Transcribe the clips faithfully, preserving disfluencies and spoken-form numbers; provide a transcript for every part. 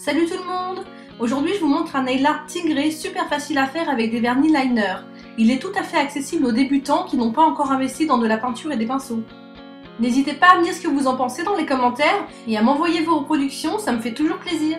Salut tout le monde! Aujourd'hui je vous montre un nail art tigré super facile à faire avec des vernis liner. Il est tout à fait accessible aux débutants qui n'ont pas encore investi dans de la peinture et des pinceaux. N'hésitez pas à me dire ce que vous en pensez dans les commentaires et à m'envoyer vos reproductions, ça me fait toujours plaisir.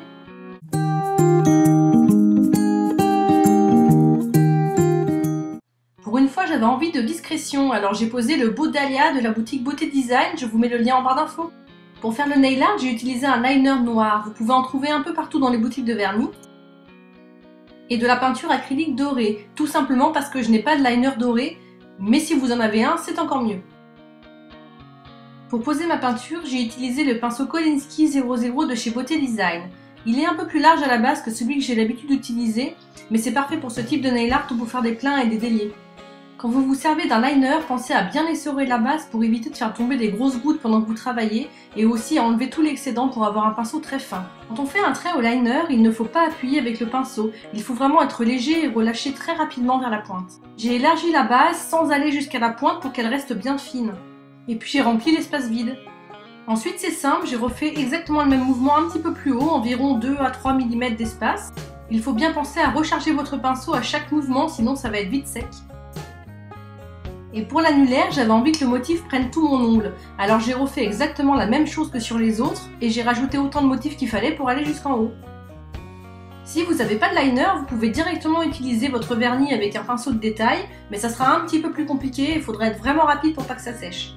Pour une fois j'avais envie de discrétion, alors j'ai posé le beau dahlia de la boutique Beauté Design, je vous mets le lien en barre d'infos. Pour faire le nail art, j'ai utilisé un liner noir, vous pouvez en trouver un peu partout dans les boutiques de vernis. Et de la peinture acrylique dorée, tout simplement parce que je n'ai pas de liner doré, mais si vous en avez un, c'est encore mieux. Pour poser ma peinture, j'ai utilisé le pinceau Kolinsky zéro zéro de chez Beauté Design. Il est un peu plus large à la base que celui que j'ai l'habitude d'utiliser, mais c'est parfait pour ce type de nail art ou pour faire des pleins et des déliés. Quand vous vous servez d'un liner, pensez à bien essorer la base pour éviter de faire tomber des grosses gouttes pendant que vous travaillez et aussi à enlever tout l'excédent pour avoir un pinceau très fin. Quand on fait un trait au liner, il ne faut pas appuyer avec le pinceau, il faut vraiment être léger et relâcher très rapidement vers la pointe. J'ai élargi la base sans aller jusqu'à la pointe pour qu'elle reste bien fine. Et puis j'ai rempli l'espace vide. Ensuite c'est simple, j'ai refait exactement le même mouvement un petit peu plus haut, environ deux à trois millimètres d'espace. Il faut bien penser à recharger votre pinceau à chaque mouvement, sinon ça va être vite sec. Et pour l'annulaire, j'avais envie que le motif prenne tout mon ongle. Alors j'ai refait exactement la même chose que sur les autres et j'ai rajouté autant de motifs qu'il fallait pour aller jusqu'en haut. Si vous n'avez pas de liner, vous pouvez directement utiliser votre vernis avec un pinceau de détail, mais ça sera un petit peu plus compliqué, il faudra être vraiment rapide pour pas que ça sèche.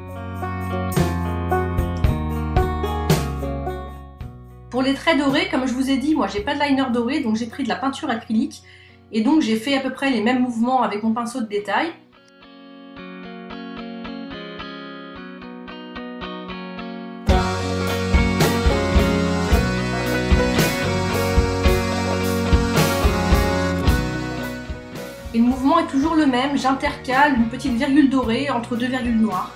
Pour les traits dorés, comme je vous ai dit, moi j'ai pas de liner doré, donc j'ai pris de la peinture acrylique et donc j'ai fait à peu près les mêmes mouvements avec mon pinceau de détail. Et le mouvement est toujours le même, j'intercale une petite virgule dorée entre deux virgules noires.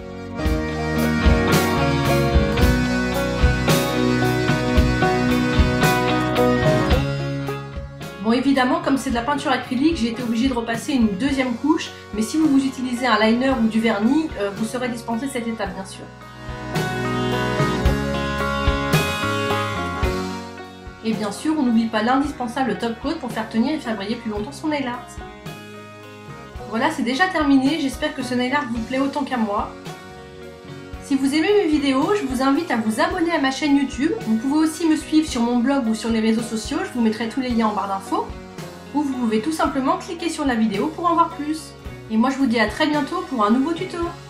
Bon, évidemment, comme c'est de la peinture acrylique, j'ai été obligée de repasser une deuxième couche, mais si vous, vous utilisez un liner ou du vernis, euh, vous serez dispensé cette étape bien sûr. Et bien sûr, on n'oublie pas l'indispensable top coat pour faire tenir et faire briller plus longtemps son nail art. Voilà, c'est déjà terminé, j'espère que ce nail art vous plaît autant qu'à moi. Si vous aimez mes vidéos, je vous invite à vous abonner à ma chaîne YouTube. Vous pouvez aussi me suivre sur mon blog ou sur les réseaux sociaux, je vous mettrai tous les liens en barre d'infos. Ou vous pouvez tout simplement cliquer sur la vidéo pour en voir plus. Et moi je vous dis à très bientôt pour un nouveau tuto.